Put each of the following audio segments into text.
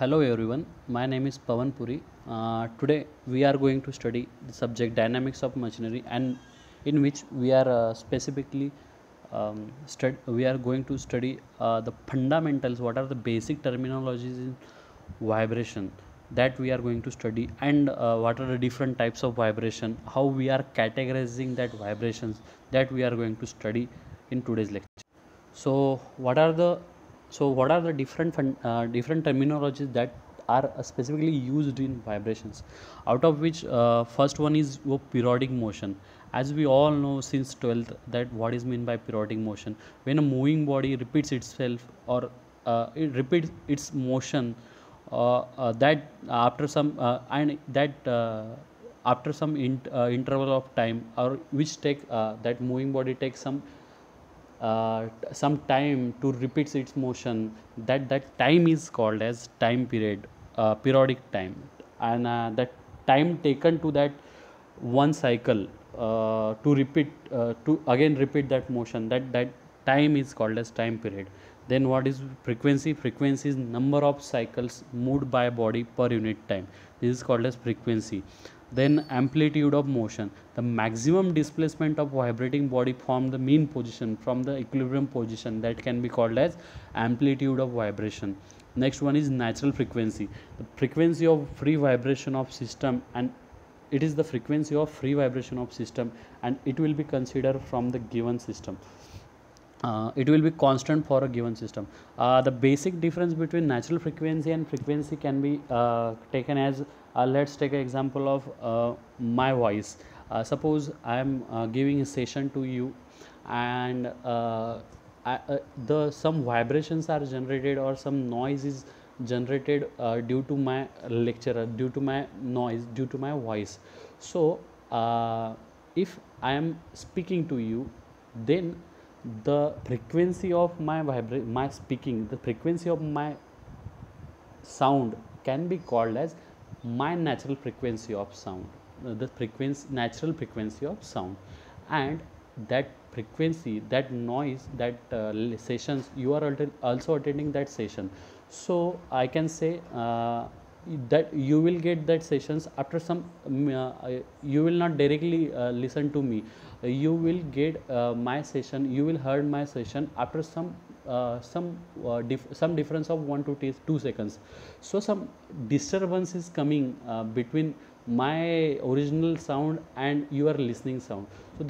Hello everyone, my name is Pavan Puri. Today we are going to study the subject dynamics of machinery, and in which we are specifically we are going to study the fundamentals. What are the basic terminologies in vibration that we are going to study, and what are the different types of vibration? How we are categorizing that vibrations that we are going to study in today's lecture. So what are the different terminologies that are specifically used in vibrations? Out of which first one is periodic motion. As we all know since 12th that what is meant by periodic motion. When a moving body repeats itself, or it repeats its motion, that after some and that after some interval of time, or which take that moving body takes some time to repeats its motion, that time is called as time period, periodic time. And that time taken to that one cycle to repeat to again repeat that motion, that time is called as time period. Then what is frequency? Frequency is number of cycles moved by body per unit time. This is called as frequency. Then amplitude of motion, the maximum displacement of vibrating body from the mean position, from the equilibrium position, that can be called as amplitude of vibration. Next one is natural frequency, the frequency of free vibration of system, and it is the frequency of free vibration of system, and it will be considered from the given system. It will be constant for a given system. The basic difference between natural frequency and frequency can be taken as, let's take an example of my voice. Suppose I am giving a session to you, and the some vibrations are generated, or some noise is generated due to my lecture, due to my noise, due to my voice. So if I am speaking to you, then the frequency of my speaking, the frequency of my sound can be called as my natural frequency of sound, the frequency, natural frequency of sound. And that frequency, that noise, that sessions, you are also attending that session. So I can say that you will get that sessions after some you will not directly listen to me. You will get my session, you will heard my session after some difference of 1 to 2 seconds. So some disturbance is coming between my original sound and your listening sound. So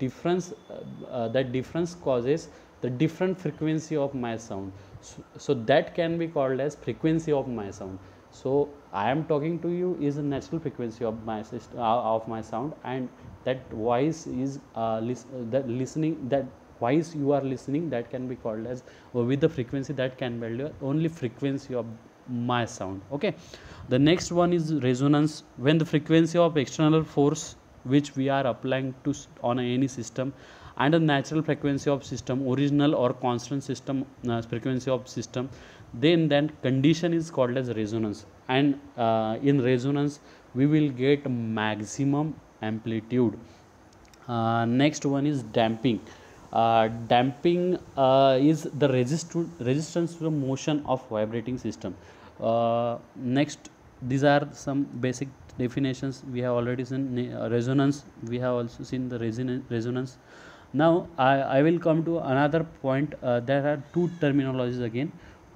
that difference causes the different frequency of my sound. So that can be called as frequency of my sound. So I am talking to you is a natural frequency of my system, of my sound, and that voice is that listening, that voice you are listening, that can be called as, with the frequency, that can be the only frequency of my sound. Okay, the next one is resonance. When the frequency of external force which we are applying to on any system, and the natural frequency of system, original or constant system frequency of system, then that condition is called as resonance. And in resonance we will get maximum amplitude. Next one is damping. Damping is the resistance to the motion of vibrating system. Next, these are some basic definitions. We have already seen resonance, we have also seen the resonance. Now I will come to another point. There are two terminologies again.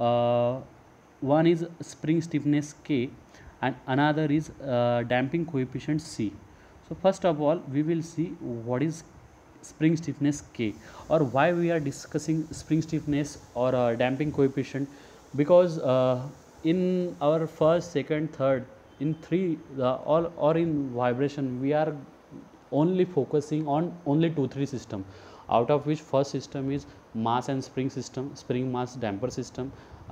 One is spring stiffness K, and another is damping coefficient C. So first of all we will see what is spring stiffness K, or why we are discussing spring stiffness or damping coefficient. Because in our first, second, third, in three, all or in vibration, we are only focusing on only 2-3 system, out of which first system is mass and spring system, spring mass damper system.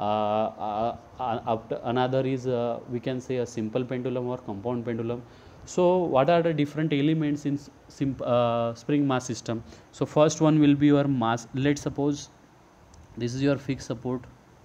After another is we can say a simple pendulum or compound pendulum. So what are the different elements in spring mass system? So first one will be your mass. Let's suppose this is your fixed support,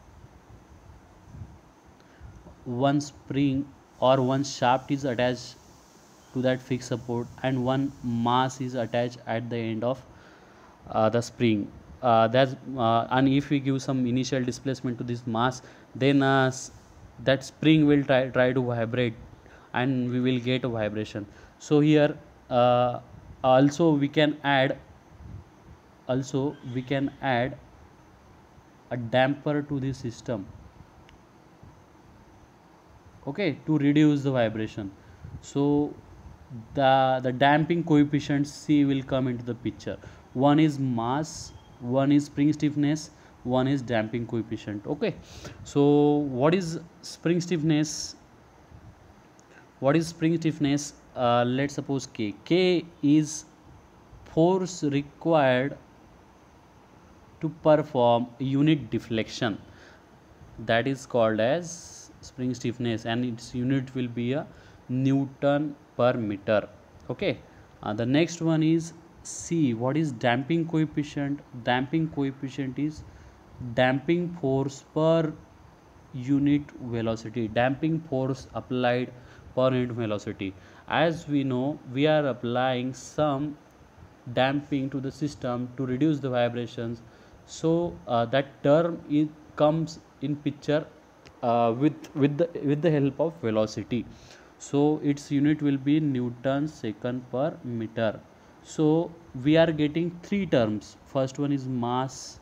one spring or one shaft is attached to that fixed support, and one mass is attached at the end of the spring. And if we give some initial displacement to this mass, then that spring will try to vibrate, and we will get a vibration. So here also we can add a damper to the system, okay, to reduce the vibration. So the damping coefficient C will come into the picture. One is mass, one is spring stiffness, one is damping coefficient. Okay, so what is spring stiffness? Let's suppose K is force required to perform unit deflection, that is called as spring stiffness, and its unit will be a Newton per meter. Okay, the next one is C. What is damping coefficient? Damping coefficient is damping force per unit velocity, damping force applied per unit velocity. As we know, we are applying some damping to the system to reduce the vibrations. So that term comes in picture with the help of velocity. So its unit will be Newton second per meter. So we are getting three terms. First one is mass,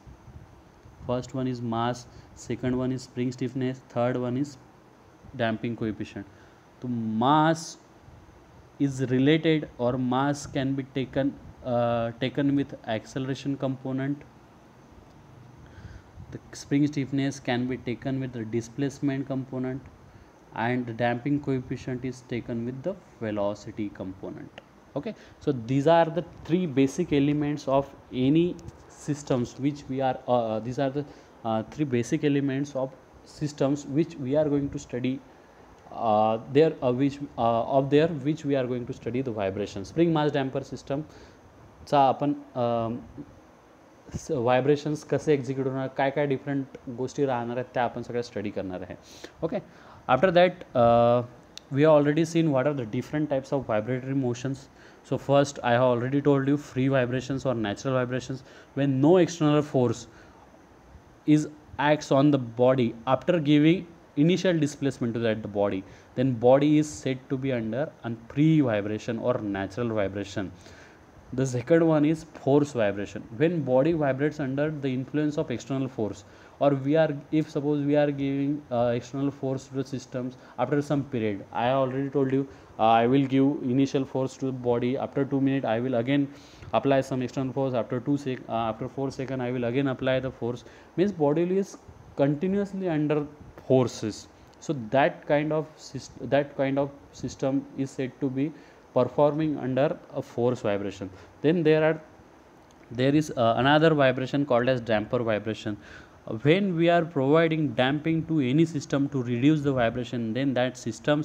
second one is spring stiffness, third one is damping coefficient. So mass is related, or mass can be taken with acceleration component. The spring stiffness can be taken with the displacement component, and the damping coefficient is taken with the velocity component. Okay, so these are the three basic elements of any systems which we are these are the three basic elements of systems which we are going to study which we are going to study the vibration. Spring mass damper system चा आपण vibrations कसे execute होणार, काय काय different गोष्टी राहणार आहेत त्या आपण सगळ्या स्टडी करणार आहे. Okay, after that we have already seen what are the different types of vibratory motions. So first I have already told you free vibrations or natural vibrations, when no external force is acts on the body after giving initial displacement to that the body, then body is said to be under a free vibration or natural vibration. The second one is force vibration, when body vibrates under the influence of external force, or if suppose we are giving external force to the systems after some period. I have already told you, I will give initial force to the body, after 2 minutes I will again apply some external force, after 4 seconds I will again apply the force, means body is continuously under forces. So that kind of system is said to be performing under a force vibration. Then there is another vibration called as damper vibration. When we are providing damping to any system to reduce the vibration, then that system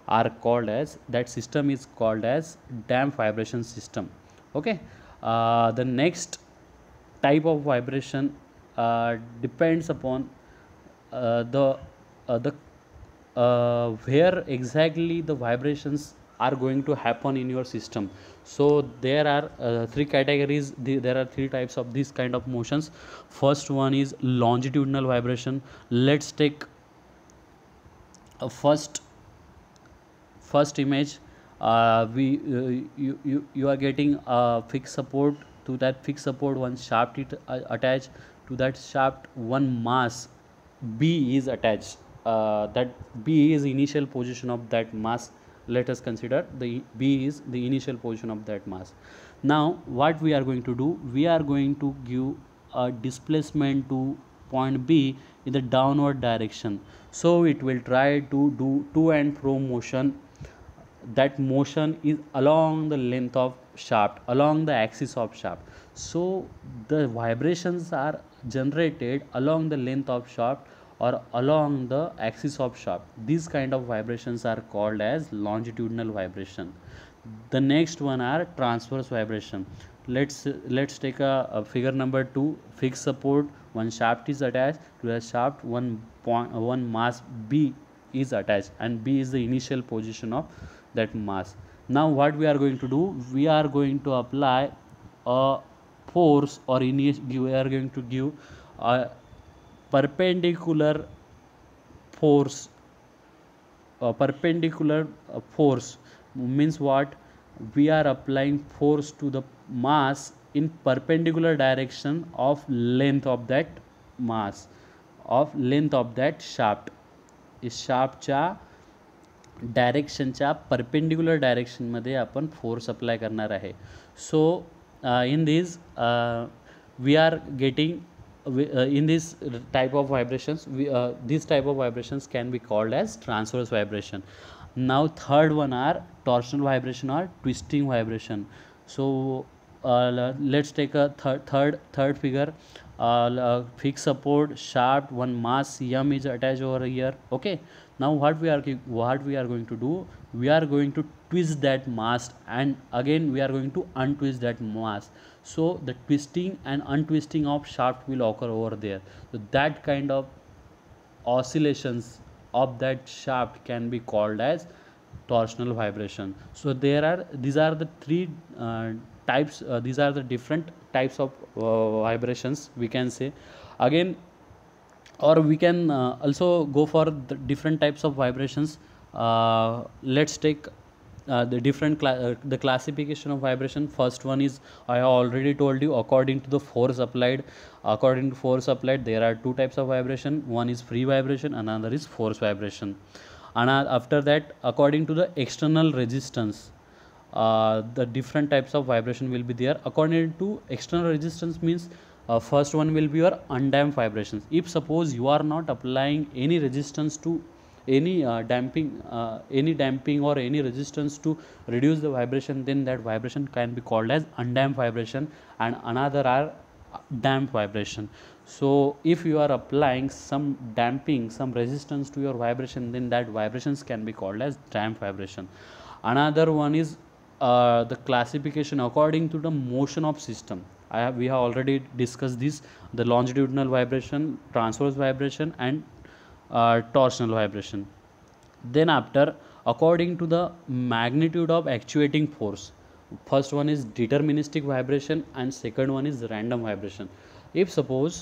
is called as damp vibration system. Okay, the next type of vibration depends upon the where exactly the vibrations are going to happen in your system. So there are three categories, there are three types of this kind of motions. First one is longitudinal vibration. Let's take a first image. You are getting a fixed support. To that fixed support one shaft is attached. To that shaft one mass B is attached. That B is initial position of that mass. Let us consider the B is the initial position of that mass. Now what we are going to do, we are going to give a displacement to point B in the downward direction. So it will try to do to and fro motion. That motion is along the length of shaft, along the axis of shaft. So the vibrations are generated along the length of shaft or along the axis of shaft. These kind of vibrations are called as longitudinal vibration. The next one are transverse vibration. Let's take a figure number 2. Fixed support, one shaft is attached. To the shaft one mass B is attached, and B is the initial position of that mass. Now what we are going to do, we are going to apply a force, or we are going to give a perpendicular force perpendicular force means what? We are applying force to the mass in perpendicular direction of length of that mass, of length of that shaft. इस शाफ्टच्या डायरेक्शनच्या perpendicular डायरेक्शनमध्ये आपण force apply करणार आहे. So in this we are getting in this type of vibrations, this type of vibrations can be called as transverse vibration. Now third one are torsional vibration or twisting vibration. So let's take a third figure. Fixed support shaft, one mass m is attached over here. Okay, now what we are going to do, we are going to twist that mass, and again we are going to untwist that mass. So the twisting and untwisting of shaft will occur over there. So that kind of oscillations of that shaft can be called as torsional vibration. So these are the three types, these are the different types of vibrations, we can say. Again, or we can also go for the different types of vibrations. Let's take the different the classification of vibration. First one is, I have already told you, according to the force applied. According to force applied, there are two types of vibration. One is free vibration, another is force vibration. And after that, according to the external resistance, the different types of vibration will be there. According to external resistance means, first one will be your undamped vibrations. If suppose you are not applying any resistance to any damping or any resistance to reduce the vibration, then that vibration can be called as undamped vibration, and another are damped vibration. So if you are applying some damping, some resistance to your vibration, then that vibrations can be called as damped vibration. Another one is the classification according to the motion of system. We have already discussed this, the longitudinal vibration, transverse vibration, and torsional vibration. Then after, according to the magnitude of actuating force, first one is deterministic vibration and second one is random vibration. If suppose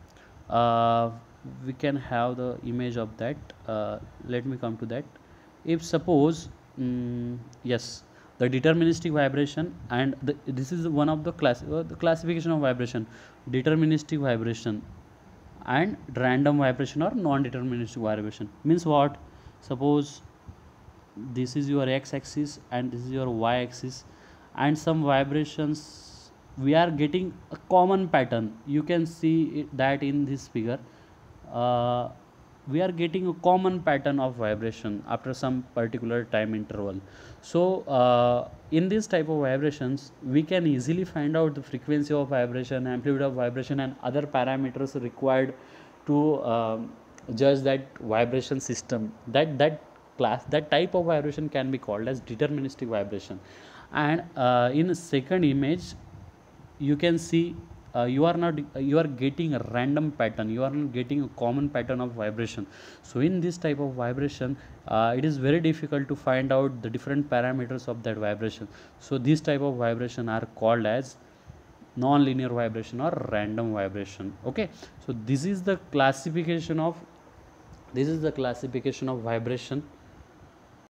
we can have the image of that, let me come to that. If suppose yes, the deterministic vibration, and this is one of the classification of vibration, deterministic vibration and random vibration or non-deterministic vibration. Means what? Suppose this is your x-axis and this is your y-axis, and some vibrations we are getting a common pattern. You can see that in this figure, we are getting a common pattern of vibration after some particular time interval. So in this type of vibrations, we can easily find out the frequency of vibration, amplitude of vibration, and other parameters required to judge that vibration system. That type of vibration can be called as deterministic vibration. And in a second image, you can see you are getting a random pattern, you are not getting a common pattern of vibration. So in this type of vibration, it is very difficult to find out the different parameters of that vibration. So this type of vibration are called as non-linear vibration or random vibration. Okay, so this is the classification of vibration.